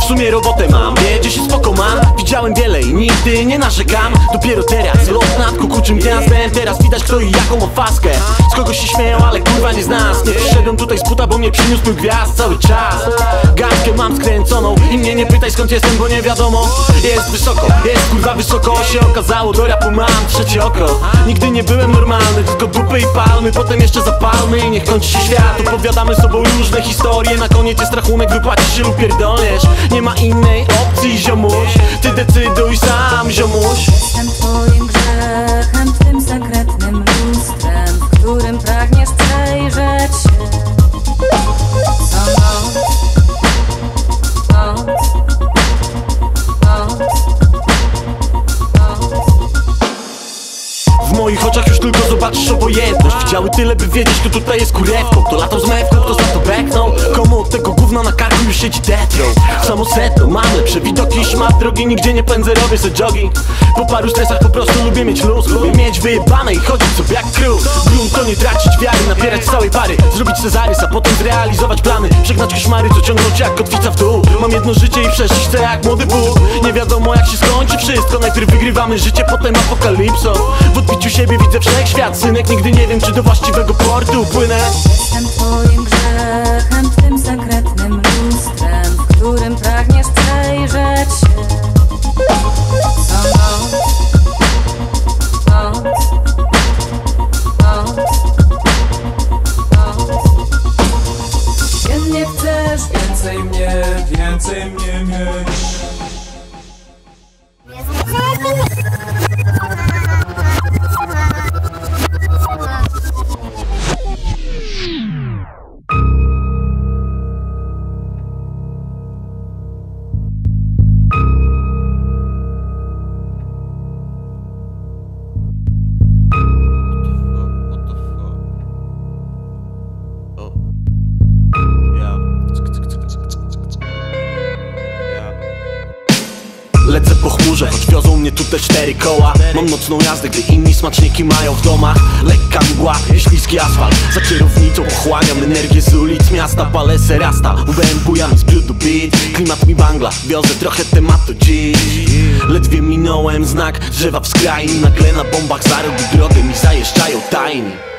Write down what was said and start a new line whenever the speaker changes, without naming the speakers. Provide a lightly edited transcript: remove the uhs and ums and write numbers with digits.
W sumie robotę mam, wiedzie się spoko mam. Widziałem wiele i nigdy nie narzekam. Dopiero teraz lot nad kukuczym gniazdem. Teraz widać kto i jaką ma faskę. Z kogoś się śmieją, ale kurwa nie z nas. Nie przyszedłem tutaj z buta, bo mnie przyniósł mój gwiazd cały czas. Gadkę mam skręconą i mnie nie pytaj skąd jestem, bo nie wiadomo. Jest wysoko, jest kurwa wysoko. Się okazało, do rapu mam trzecie oko. Nigdy nie byłem normalny, tylko dupy i palmy. Potem jeszcze zapalmy i niech kończy się świat. Opowiadamy sobą różne historie. Na koniec jest rachunek, wypłacisz się lub pierdolniesz. Nie ma innej opcji, ziomuś. Ty decyduj sam, ziomuś.
Jestem twoim grzechem, tym sekretnym lustrem, w którym pragniesz przejrzeć się. Co noc, noc, noc, noc.
W moich oczach już tylko zobaczysz obojętność. Widziały tyle, by wiedzieć, kto tutaj jest kurewką. Kto latał z mewką, kto za to beknął. Komu od tego gówna na karku już siedzi death row. Samo setno, mam lepsze widoki, szmat drogi. Nigdzie nie pędzę, robię se jogging. Po paru stresach po prostu lubię mieć luz. Lubię mieć wyjebane i chodzić sobie jak król. Grunt to nie tracić wiary, napierać z całej pary. Zrobić cezarys, a potem zrealizować plany. Przegnać koszmary, co ciągną cię jak kotwica w dół. Mam jedno życie i przeżyć chcę jak młody Bóg. Nie wiadomo jak się skończy wszystko. Najpierw wygrywamy życie, potem apokalipsą. W odbiciu siebie widzę wszechświat, synek. Nigdy nie wiem, czy do właściwego portu płynę.
Jestem twoim grzechem, tym sekretnym lustrem, w którym pragniesz przejrzeć się. Co noc, noc, noc, noc.
Nie chcesz więcej mnie mieć.
Lecę po chmurze, choć wiozą mnie tu te 4 koła. Mam nocną jazdę, gdy inni smaczniki mają w domach. Lekka mgła, śliski asfalt. Za kierownicą pochłaniam energię z ulic miasta. Palę se rasta, UBM bujam z brzudu beat. Klimat mi bangla, wiozę trochę tematu dziś. Ledwie minąłem znak drzewa w skrajni. Nagle na bombach za rogu drogę mi zajeżdżają tajni.